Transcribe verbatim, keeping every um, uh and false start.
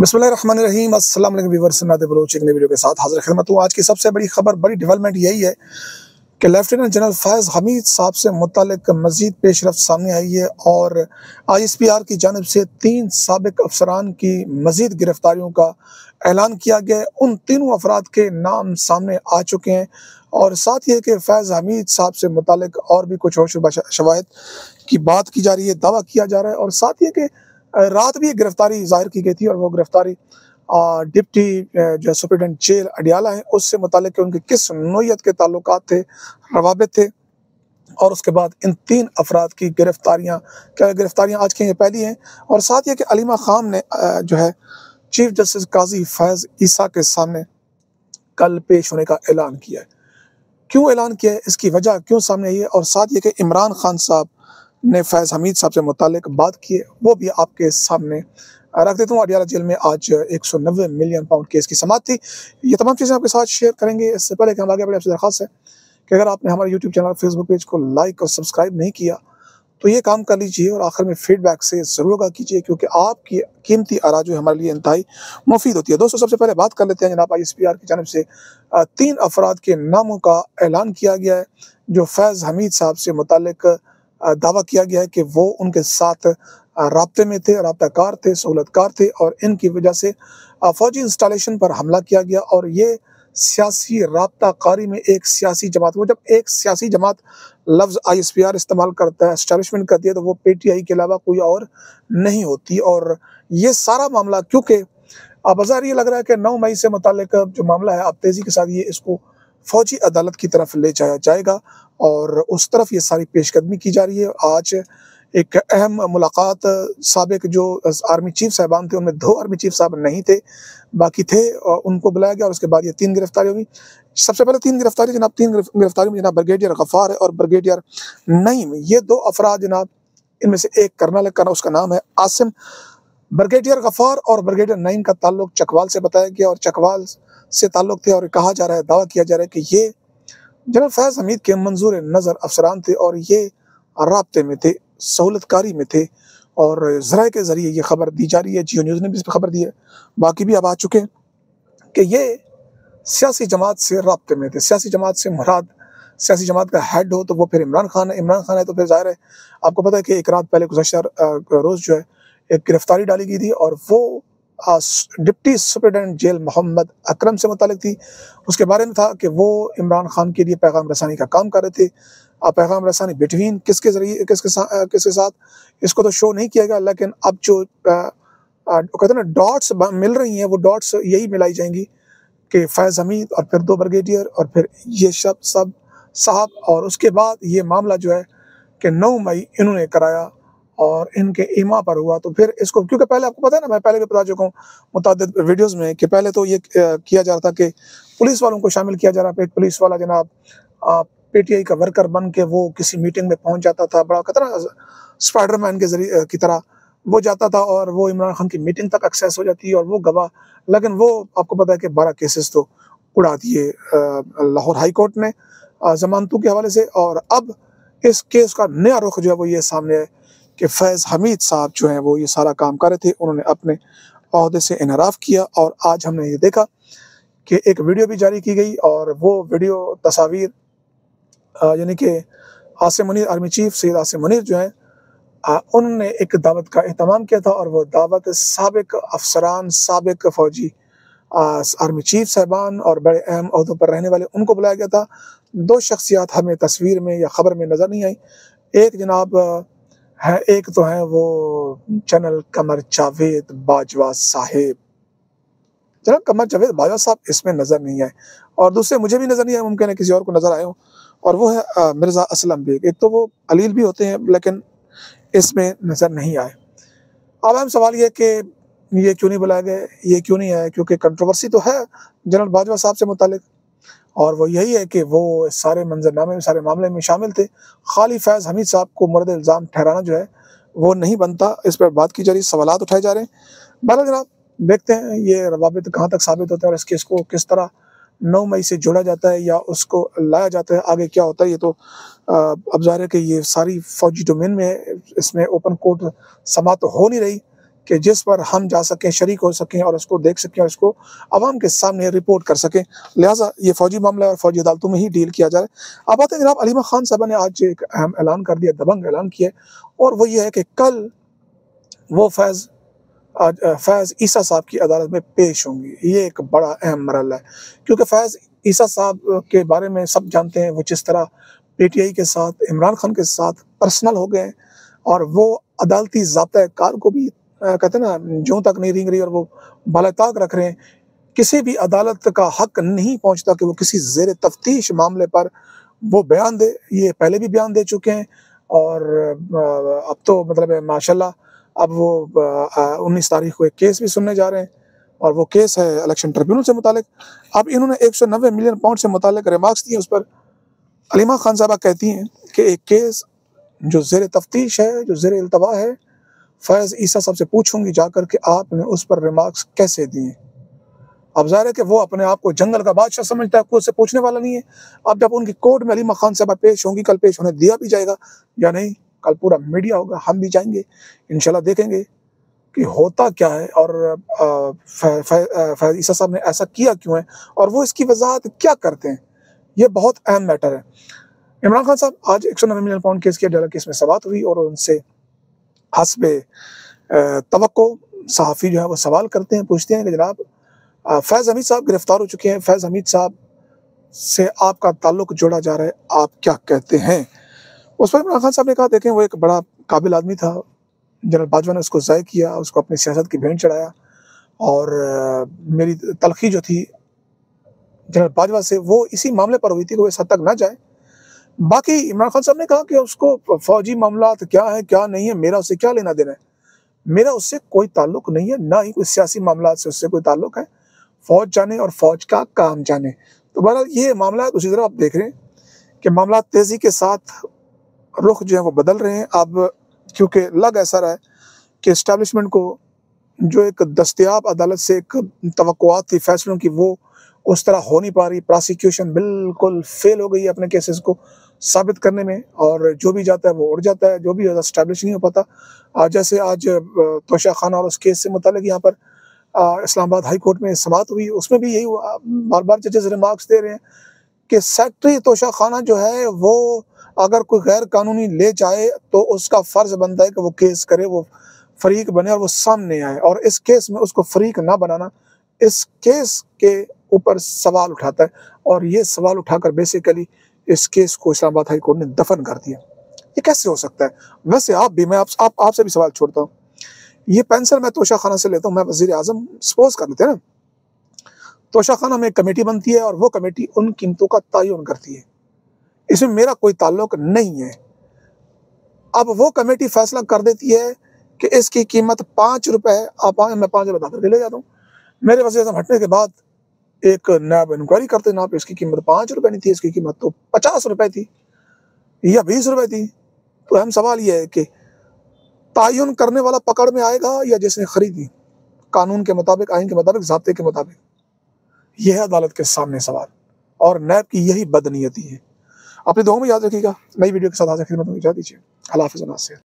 बिस्मिल्लाहिर्रहमानिर्रहीम। अस्सलाम वालेकुम व्यूअर्स, नादिर बलोच एक नई वीडियो के साथ हाजिर खिदमत हूँ। आज की सबसे बड़ी खबर, बड़ी डेवलपमेंट यही है कि लेफ्टिनेंट जनरल फैज़ हमीद साहब से मुतालिक मज़ीद पेशरफ्त सामने आई है और आई एस पी आर की जानिब से तीन साबिक अफसरान की मज़ीद गिरफ्तारियों का ऐलान किया गया है। उन तीनों अफराद के नाम सामने आ चुके हैं और साथ ही कि फैज़ हमीद साहब से मुतालिक और भी कुछ और शुबा शवाहिद की बात की जा रही है, दावा किया जा रहा है। और साथ ही कि रात भी एक गिरफ्तारी जाहिर की गई थी और वो गिरफ्तारी डिप्टी जो सुप्रिटेंडेंट जेल अडियाला है उससे मुतालिक उनके किस नोयत के ताल्लुकात थे, रवाबित थे। और उसके बाद इन तीन अफराद की गिरफ्तारियाँ क्या गिरफ्तारियाँ आज की ये पहली हैं। और साथ ही कि अलीमा खान ने जो है चीफ जस्टिस काजी फैज़ ईसा के सामने कल पेश होने का ऐलान किया है। क्यों ऐलान किया है, इसकी वजह क्यों सामने आई है, और साथ ये कि इमरान खान साहब ने फैज़ हमीद साहब से मुतालिक बात की है, वो भी आपके सामने रख देता हूँ। अडियाला जेल में आज एक सौ नब्बे मिलियन पाउंड केस की समाअत थी। ये तमाम चीज़ें आपके साथ शेयर करेंगे। इससे पहले कि हम आगे बढ़े, आपसे दरख्वास्त है कि अगर आपने हमारे यूट्यूब चैनल, फेसबुक पेज को लाइक और सब्सक्राइब नहीं किया तो ये काम कर लीजिए और आखिर में फीडबैक से ज़रूर आगाह कीजिए, क्योंकि आपकी कीमती आरा जो हमारे लिए इंतहाई मुफीद होती है। दोस्तों, सबसे पहले बात कर लेते हैं। जनाब आई एस पी आर की जानिब से तीन अफराद के नामों का ऐलान किया गया है जो फैज़ हमीद साहब से मुतालिक दावा किया गया है कि वो उनके साथ राब्ते में थे, राब्ताकार थे, सहूलतकार थे और इनकी वजह से फौजी इंस्टॉलेशन पर हमला किया गया। और ये सियासी राब्ताकारी में एक सियासी जमात, वो जब एक सियासी जमात लफ्ज़ आई एस पी आर इस्तेमाल करता है, एस्टैब्लिशमेंट करती है, तो वो पी टी आई के अलावा कोई और नहीं होती। और ये सारा मामला, क्योंकि अब बाज़ार ये लग रहा है कि नौ मई से मुतालिक जो मामला है, अब तेज़ी के साथ ये इसको फौजी अदालत की तरफ ले जाया जाएगा और उस तरफ ये सारी पेशकदमी की जा रही है। आज एक अहम मुलाकात, साबिक जो आर्मी चीफ साहबान थे उनमें दो आर्मी चीफ साहब नहीं थे, बाकी थे, और उनको बुलाया गया और उसके बाद ये तीन गिरफ्तारी हुई। सबसे पहले तीन गिरफ्तारी जनाब तीन गिरफ्तारी में जनाब ब्रिगेडियर गफ्फार है और ब्रिगेडियर नईम, ये दो अफराद जनाब, इनमें से एक कर्नल है, उसका नाम है आसिम। ब्रिगेडियर गफ्फार और ब्रिगेडियर नईम का ताल्लुक चकवाल से बताया गया और चकवाल से ताल्लुक थे और कहा जा रहा है, दावा किया जा रहा है कि ये जनरल फैज़ हमीद के मंजूर नज़र अफसरान थे और ये राब्ते में थे, सहूलतकारी में थे। और ज़राए के ज़रिए ये खबर दी जा रही है, जियो न्यूज़ ने भी इस पर खबर दी है, बाकी भी अब आ चुके हैं कि ये सियासी जमात से राब्ते में थे। सियासी जमात से मुराद सियासी जमात का हेड हो तो वो फिर इमरान खान है। इमरान खान है तो फिर ज़ाहिर है, आपको पता है कि एक रात पहले गुज़श्ता रोज़ जो है एक गिरफ्तारी डाली गई थी और वो deputy superintendent jail Mohammad Akram से मुतालिक थी। उसके बारे में था कि वो इमरान खान के लिए पैगाम रसानी का काम कर रहे थे। पैगाम रसानी बिटवीन किसके जरिए किसके साथ किसके साथ इसको तो शो नहीं किया गया, लेकिन अब जो कहते हैं ना डॉट्स मिल रही हैं, वो डॉट्स यही मिलाई जाएंगी कि फैज़ हमीद और फिर दो ब्रिगेडियर और फिर ये सब सब साहब, और उसके बाद ये मामला जो है कि नौ मई इन्होंने कराया और इनके ईमा पर हुआ। तो फिर इसको, क्योंकि पहले आपको पता है ना, मैं पहले भी बता चुका हूँ मुतादिद वीडियोज़ में कि पहले तो ये किया जा रहा था कि पुलिस वालों को शामिल किया जा रहा था। एक पुलिस वाला जनाब पी टी आई का वर्कर बन के वो किसी मीटिंग में पहुंच जाता था, बड़ा कहता ना स्पाइडरमैन के जरिए की तरह वो जाता था और वो इमरान खान की मीटिंग तक एक्सेस हो जाती है और वो गवाह। लेकिन वो आपको पता है कि बारह केसेस तो उड़ा दिए लाहौर हाई कोर्ट ने जमानतों के हवाले से। और अब इस केस का नया रुख जो है वो ये सामने है कि फैज़ हमीद साहब जो हैं वो ये सारा काम कर रहे थे, उन्होंने अपने ओहदे से इनहराफ किया। और आज हमने ये देखा कि एक वीडियो भी जारी की गई और वो वीडियो तस्वीर यानी कि आसिम मुनीर, आर्मी चीफ सैयद आसिम मुनीर जो हैं, उन्होंने एक दावत का एहतमाम किया था और वो दावत साबिक अफसरान, साबिक फौजी आर्मी चीफ साहबान और बड़े अहम ओहदों पर रहने वाले, उनको बुलाया गया था। दो शख्सियात हमें तस्वीर में या ख़बर में नज़र नहीं आई। एक जनाब है, एक तो है वो जनरल कमर जावेद बाजवा साहिब, जनरल कमर जावेद बाजवा साहब इसमें नज़र नहीं आए, और दूसरे मुझे भी नज़र नहीं आए, मुमकिन है किसी और को नज़र आए हो, और वो है मिर्ज़ा असलम बेग। एक तो वो अलील भी होते हैं लेकिन इसमें नज़र नहीं आए। अब हम सवाल ये कि ये क्यों नहीं बुलाए गए, ये क्यों नहीं आए, क्योंकि कंट्रोवर्सी तो है जनरल बाजवा साहब से मुतालिक, और वो यही है कि वो सारे मंजरनामे में, सारे मामले में शामिल थे। खाली फैज़ हमीद साहब को मुर्द इल्ज़ाम ठहराना जो है वो नहीं बनता, इस पर बात की जा रही, सवालात उठाए जा रहे हैं। बहरहाल जनाब देखते हैं ये रवाबित कहाँ तक साबित होते हैं और इस केस को किस तरह नौ मई से जोड़ा जाता है या उसको लाया जाता है, आगे क्या होता है। ये तो अब ज़ाहिर है कि ये सारी फौजी डोमेन में है, इसमें ओपन कोर्ट समात तो हो नहीं रही, कि जिस पर हम जा सकें, शरीक हो सकें और उसको देख सकें और उसको आवाम के सामने रिपोर्ट कर सकें। लिहाजा ये फ़ौजी मामला और फ़ौजी अदालतों में ही डील किया जाए। अब बात है जनाब, अलीमा खान साहबा ने आज एक अहम ऐलान कर दिया, दबंग ऐलान किया, और वो ये है कि कल वो फैज़ आज फैज़ ईसा साहब की अदालत में पेश होंगी। ये एक बड़ा अहम मरहला है, क्योंकि फैज़ ईसा साहब के बारे में सब जानते हैं, वो जिस तरह पीटीआई के साथ, इमरान खान के साथ पर्सनल हो गए और वो अदालती ज़ाब्ता कार को भी कहते हैं ना, जूं तक नहीं रेंग रही और वो बालाताक रख रहे हैं। किसी भी अदालत का हक नहीं पहुंचता कि वो किसी ज़ेर तफ्तीश मामले पर वो बयान दे। ये पहले भी बयान दे चुके हैं और अब तो मतलब माशाल्लाह अब वो उन्नीस तारीख को एक केस भी सुनने जा रहे हैं और वो केस है इलेक्शन ट्रिब्यूनल से मुतालिक। अब इन्होंने एक सौ नब्बे मिलियन पाउंड से मुतालिक रिमार्क्स दिए। उस पर अलीमा खान साहबा कहती हैं कि एक केस जो ज़ेर तफ्तीश है, जो ज़ेर इल्तवा है, फैज़ ईसा साहब से पूछूंगी जाकर कि आपने उस पर रिमार्क्स कैसे दिए। अब ज़ाहिर है कि वो अपने आप को जंगल का बादशाह समझता है, कोई उससे पूछने वाला नहीं है। अब जब उनकी कोर्ट में अलीमा खान साहबा पेश होंगी, कल पेश होने दिया भी जाएगा या नहीं, कल पूरा मीडिया होगा, हम भी जाएंगे, इंशाल्लाह देखेंगे कि होता क्या है और फैज़ ईसा साहब ने ऐसा किया क्यों है और वो इसकी वजाहत क्या करते हैं। ये बहुत अहम मैटर है। इमरान खान साहब आज एक सौ नब्बे मिलियन पाउंड केस किया, डॉलर केस में सवाल हुई और उनसे हस्बे तवक्को सहाफ़ी जो है वो सवाल करते हैं, पूछते हैं कि जनाब फैज़ हमीद साहब गिरफ्तार हो चुके हैं, फैज़ हमीद साहब से आपका ताल्लुक जोड़ा जा रहा है, आप क्या कहते हैं। उस पर इमरान खान साहब ने कहा, देखें वो एक बड़ा काबिल आदमी था, जनरल बाजवा ने उसको ज़ाय किया, उसको अपनी सियासत की भेंट चढ़ाया और मेरी तलखी जो थी जनरल बाजवा से वो इसी मामले पर हुई थी कि वो इस हद तक ना जाए। बाकी इमरान खान साहब ने कहा कि उसको फ़ौजी मामला क्या है क्या नहीं है, मेरा उससे क्या लेना देना है, मेरा उससे कोई ताल्लुक नहीं है, ना ही कोई सियासी मामला से उससे कोई ताल्लुक है। फ़ौज जाने और फ़ौज का काम जाने। तो बहरहाल ये मामला दूसरी तरफ आप देख रहे हैं कि मामला तेज़ी के साथ रुख जो है वो बदल रहे हैं। अब क्योंकि लग ऐसा रहा है कि इस्टेब्लिशमेंट को जो एक दस्तयाब अदालत से एक तवक्कुआत थी फैसलों की, वो उस तरह हो नहीं पा रही। प्रोसिक्यूशन बिल्कुल फेल हो गई है अपने केसेस को साबित करने में और जो भी जाता है वो उड़ जाता है, जो भी इस्टेब्लिश नहीं हो पाता। आज जैसे आज तोशा खाना और उस केस से मुतालिक यहाँ पर इस्लामाबाद हाई कोर्ट में समाअत हुई, उसमें भी यही हुआ। बार बार जजेस रिमार्क्स दे रहे हैं कि सेक्रेटरी तोशा खाना जो है वो अगर कोई गैर कानूनी ले जाए तो उसका फ़र्ज़ बनता है कि वो केस करे, वो फरीक बने और वो सामने आए, और इस केस में उसको फरीक ना बनाना इस केस के ऊपर सवाल उठाता है और ये सवाल उठाकर बेसिकली इस केस को इस्लामाबाद हाई कोर्ट ने दफन कर दिया। ये कैसे हो सकता है। वैसे आप भी, मैं आप, आप आपसे भी सवाल छोड़ता हूँ, ये पेंसिल मैं तोशा खाना से लेता हूँ, मैं वज़ीर आज़म सपोज कर लेते हैं ना, तोशा खाना में एक कमेटी बनती है और वो कमेटी उन कीमतों का तयन करती है, इसमें मेरा कोई ताल्लुक नहीं है। अब वो कमेटी फैसला कर देती है कि इसकी कीमत पाँच रुपए है, आप आए, मैं पाँच रुपये करके ले जाता हूँ। मेरे वज़ीर आज़म हटने के बाद एक नैब इंक्वायरी करते ना, इसकी कीमत पाँच रुपए नहीं थी, इसकी कीमत तो पचास रुपए थी या बीस रुपए थी। तो अहम सवाल यह है कि तयन करने वाला पकड़ में आएगा या जिसने खरीदी, कानून के मुताबिक, आइन के मुताबिक, ज़ाब्ते के मुताबिक। यह है अदालत के सामने सवाल और नैब की यही बदनीयती है। अपने दुआओं में याद रखिएगा। नई वीडियो के साथ हाजिर खिदमत में इजाज़त दीजिए। अल्लाह हाफ़िज़।